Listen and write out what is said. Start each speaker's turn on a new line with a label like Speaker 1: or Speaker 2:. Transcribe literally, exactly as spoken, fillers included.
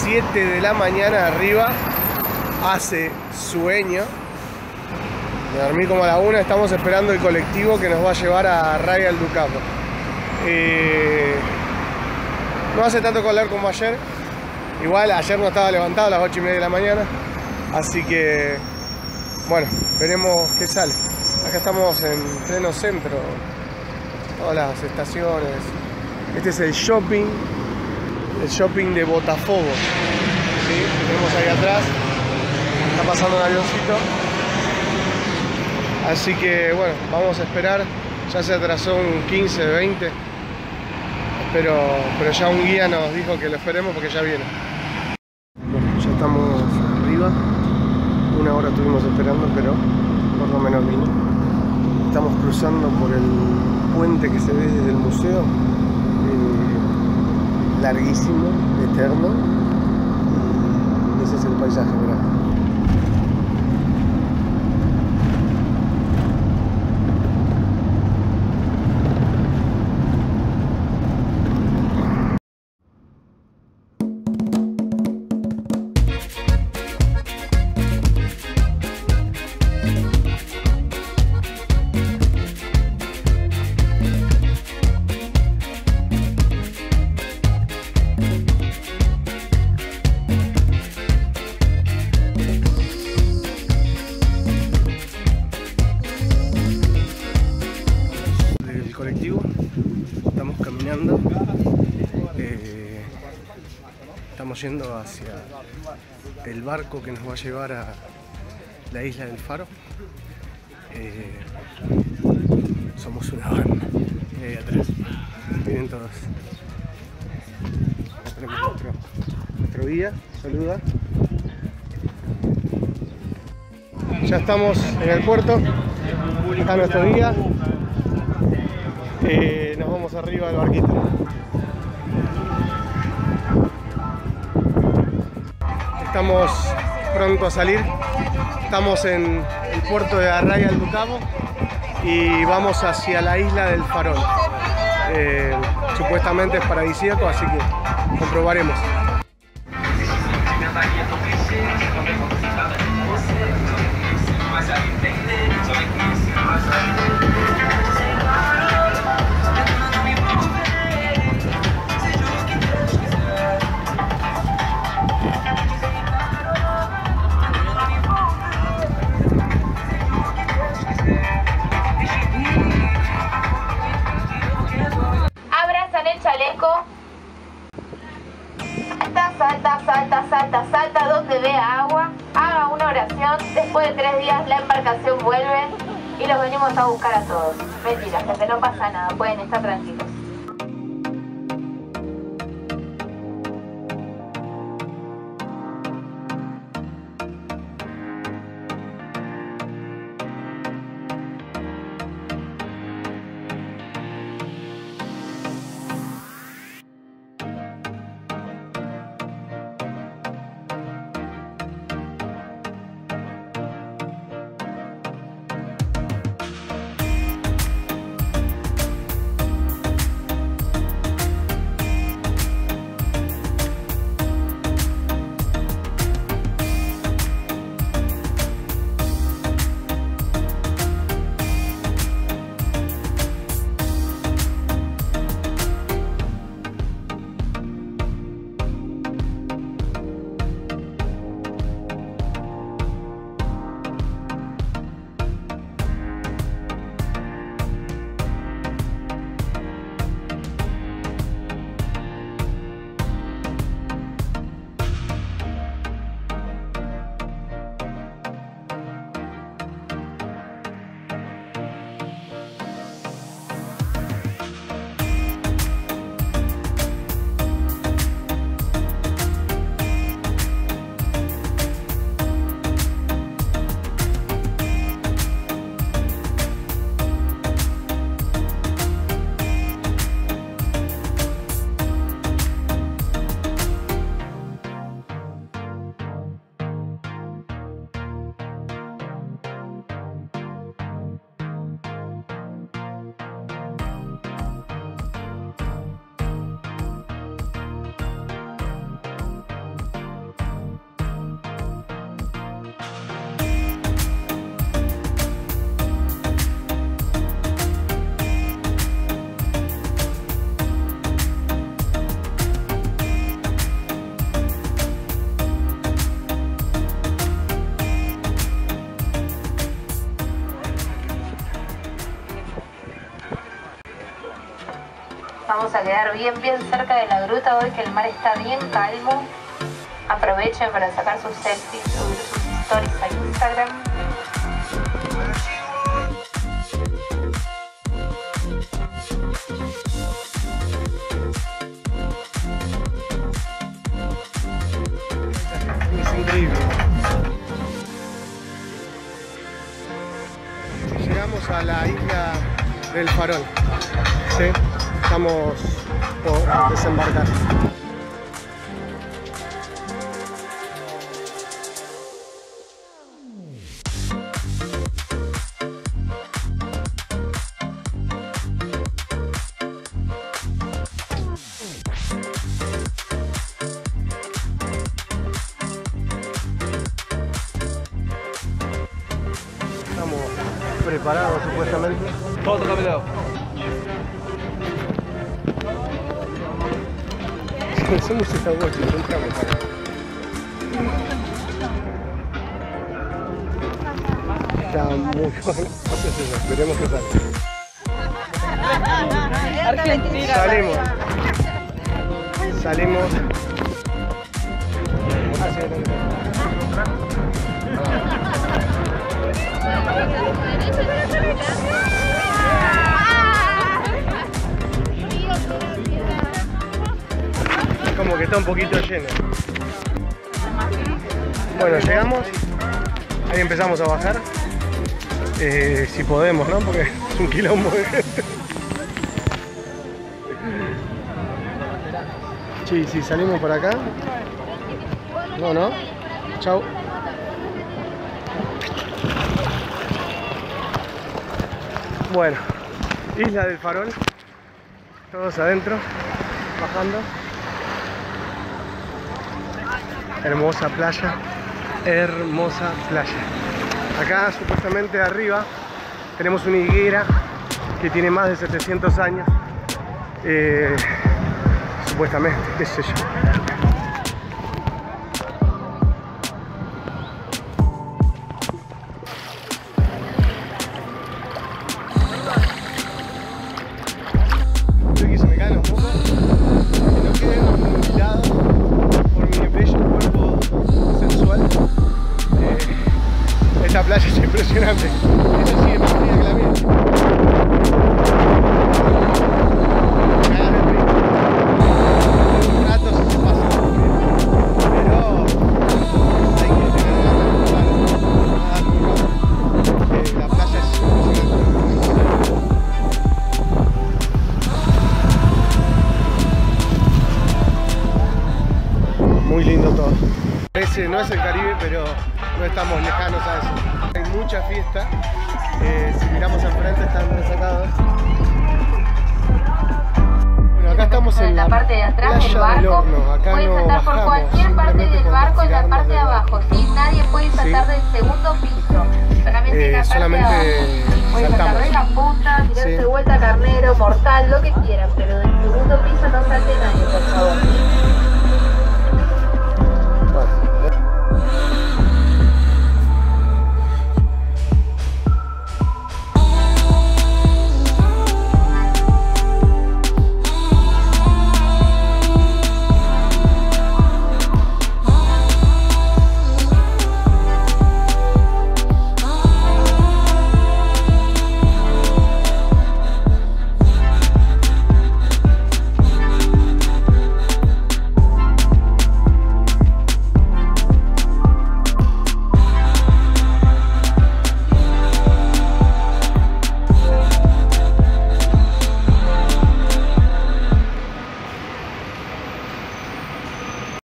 Speaker 1: siete de la mañana arriba. Hace sueño. Me dormí como a la una. Estamos esperando el colectivo que nos va a llevar a Raia al Ducado. Eh, no hace tanto calor como ayer. Igual ayer no estaba levantado a las ocho y media de la mañana. Así que, bueno, veremos qué sale. Acá estamos en pleno centro. Todas las estaciones. Este es el shopping. El shopping de Botafogo. ¿Sí? Tenemos ahí atrás. Está pasando un avioncito. Así que, bueno, vamos a esperar. Ya se atrasó un quince, veinte. Pero, pero ya un guía nos dijo que lo esperemos porque ya viene. Bueno, ya estamos arriba. Una hora estuvimos esperando, pero por lo menos vino. Estamos cruzando por el puente que se ve desde el museo. Eh, larguísimo, eterno. Y ese es el paisaje, mirá. Colectivo, estamos caminando, eh, estamos yendo hacia el barco que nos va a llevar a la isla del Faro. Eh, somos una banda, y ahí atrás vienen todos. Acá tenemos nuestro, nuestro guía, saluda. Ya estamos en el puerto, acá nuestro guía. Eh, nos vamos arriba del barquito. Estamos pronto a salir. Estamos en el puerto de Raia al Ducado y vamos hacia la isla del Farol. Eh, supuestamente es paradisíaco, así que comprobaremos.
Speaker 2: Salta, salta, salta, salta, salta donde vea agua, haga una oración, después de tres días la embarcación vuelve y los venimos a buscar a todos. Mentira, gente, no pasa nada, pueden estar tranquilos. Vamos a quedar bien, bien cerca de la gruta hoy que el mar está bien calmo. Aprovechen para sacar sus selfies, subir sus stories a Instagram.
Speaker 1: Es increíble. Llegamos a la isla del Farol. ¿Sí? Estamos por desembarcar. Estamos preparados supuestamente.
Speaker 3: Todo caminado.
Speaker 1: Somos esta noche, entramos acá. Está muy bueno. Esperemos que salga.
Speaker 4: Argentina.
Speaker 1: Salimos. Salimos. Como que está un poquito lleno. Bueno, llegamos. Ahí empezamos a bajar. Eh, si podemos, ¿no? Porque es un quilombo de gente. Sí, sí, salimos por acá. No, no. Chau. Bueno, Isla del Farol. Todos adentro, bajando. Hermosa playa, hermosa playa. Acá supuestamente arriba tenemos una higuera que tiene más de setecientos años. Eh, supuestamente, qué sé yo. Creo que se me caen los mocos. Que no queden mutilados por mi bello cuerpo sensual. Eh, esta playa es impresionante. Esta sí es más fría que la mía. Cagas de frío. Un rato se pasa. Pero hay que tener ganas para nadar muy rápido. Eh, la playa es impresionante. Muy lindo todo. Ese no es el Caribe, pero no estamos lejanos a eso. Hay mucha fiesta. Eh, si miramos al frente están resacados. Bueno, acá estamos en la,
Speaker 2: la parte de atrás del
Speaker 1: playa del
Speaker 2: barco.
Speaker 1: Horno. Acá
Speaker 2: Puedes
Speaker 1: no
Speaker 2: saltar por
Speaker 1: bajamos,
Speaker 2: cualquier parte
Speaker 1: simplemente
Speaker 2: del
Speaker 1: con
Speaker 2: barco en la
Speaker 1: tirarnos
Speaker 2: parte de
Speaker 1: del barco.
Speaker 2: abajo. ¿Sí? Nadie puede saltar
Speaker 1: Sí.
Speaker 2: del segundo piso. Solamente
Speaker 1: Eh,
Speaker 2: en la parte
Speaker 1: solamente
Speaker 2: de abajo. Puedes saltar
Speaker 1: saltamos.
Speaker 2: de la punta, tirarse
Speaker 1: Sí.
Speaker 2: vuelta carnero, mortal, lo que quieran, pero del segundo